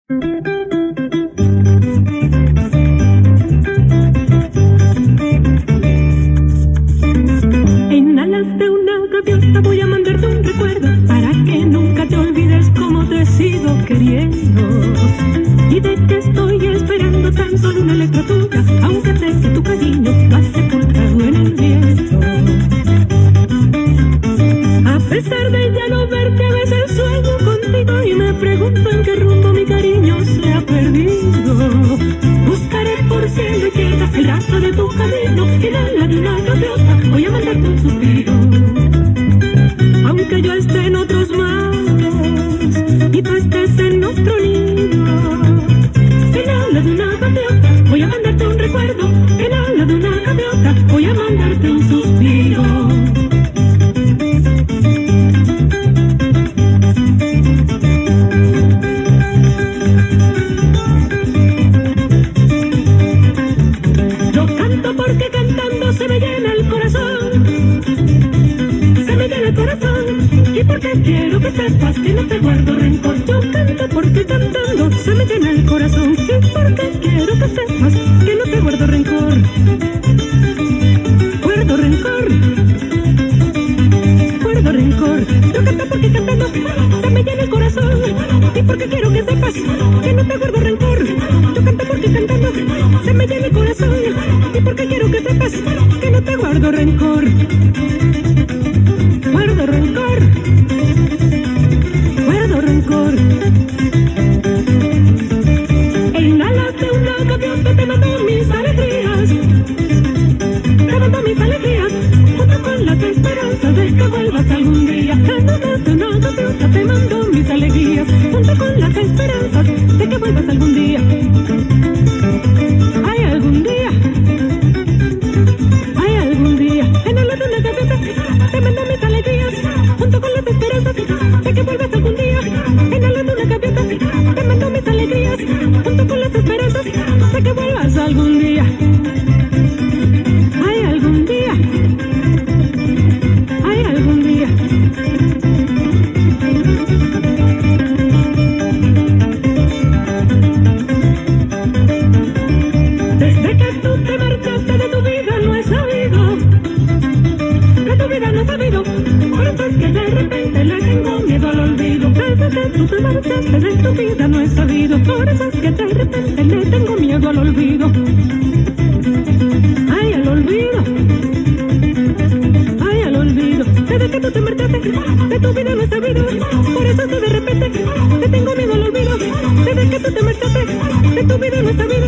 En alas de una gaviota voy a mandarte un recuerdo para que nunca te olvides cómo te sigo queriendo y de que estoy esperando tan solo una letra tuya, aunque sé que tu cariño va sepultado en el viento. A pesar de ya no verte, a veces sueño contigo y me pregunto en qué rumbo mi cariño se ha perdido. Buscaré por cielo y tierra el rastro de tu camino y en ala de una gaviota voy a mandarte un suspiro. Aunque yo esté en otros mares y tú estés en otro nido, en ala de una gaviota voy a mandarte un recuerdo, en ala de una gaviota voy a mandarte un suspiro. Porque cantando se me llena el corazón, se me llena el corazón, y porque quiero que sepas que no te guardo rencor. Yo canto porque cantando se me llena el corazón, y porque quiero que sepas que no te guardo rencor. Guardo rencor, guardo rencor. Yo canto porque cantando se me llena el corazón, y porque quiero que sepas que no te guardo rencor. Yo canto porque cantando se me llena el corazón, y porque quiero que sepas que no te guardo rencor. Guardo rencor, guardo rencor. En alas de una gaviota te mando mis alegrías, te mando mis alegrías, junto con las esperanzas de que vuelvas algún día. En alas de una gaviota te mando mis alegrías, junto con las esperanzas de que vuelvas algún día. Hay algún día, hay algún día. En alas de una gaviota te mando mis alegrías, junto con las esperanzas de que vuelvas algún día. En alas de una gaviota te mando mis alegrías, junto con las esperanzas de que vuelvas algún día. Hay algún día, hay algún día. Desde que tú te marchaste de tu vida no he sabido, de tu vida no he sabido, por eso es que de repente le tengo miedo al olvido. Desde que tú te marchaste de tu vida no he sabido, por eso es que de repente le tengo miedo al olvido. Ay, al olvido, ay, al olvido. Desde que tú te marchaste de tu vida no he sabido, por eso es que de repente le tengo miedo al olvido. Desde que tú te marchaste de tu vida no he sabido.